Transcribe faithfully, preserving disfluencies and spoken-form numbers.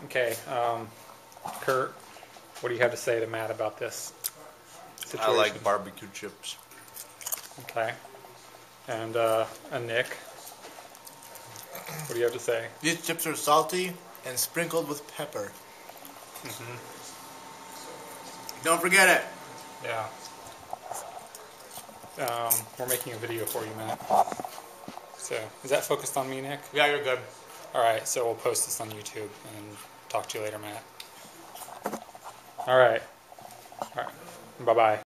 Okay, um, Kurt, what do you have to say to Matt about this situation? I like barbecue chips. Okay. And, uh, and Nick, what do you have to say? These chips are salty and sprinkled with pepper. Mm-hmm. Don't forget it. Yeah. Um, we're making a video for you, Matt. So, is that focused on me, Nick? Yeah, you're good. Alright, so we'll post this on YouTube and talk to you later, Matt. Alright. Alright. Bye-bye.